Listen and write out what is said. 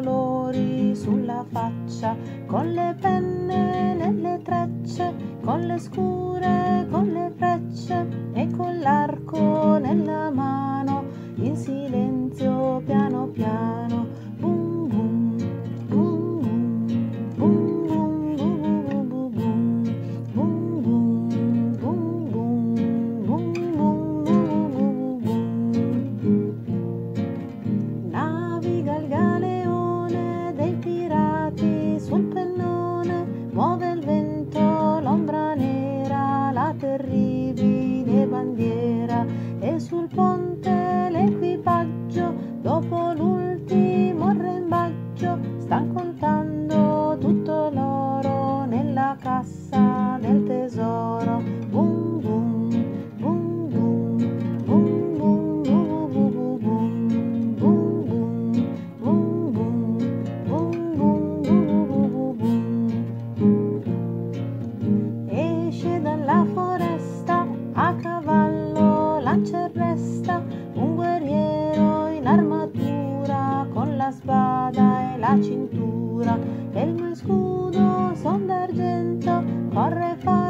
colori sulla faccia, con le penne nelle trecce, con le scure, con le frecce e con l'arco nella mano, in silenzio piano piano. Bum bum, bum bum, bum bum, bum bum, bum bum, bum bum, bum bum, bum bum. Naviga il galeone dei pirati sul pennone, muove il vento l'ombra nera, la terribile bandiera, e sul ponte l'equipaggio, dopo l'ultimo arrembaggio, stan contando tutto l'oro nella cassa del tesoro. Bum bum, bum bum, bum bum, bum bum, bum bum, bum bum, bum bum, bum bum. Esce dalla foresta a cavallo, lancia e resta un guerriero in armatura, con la spada e la cintura, elmo e scudo son d'argento, corre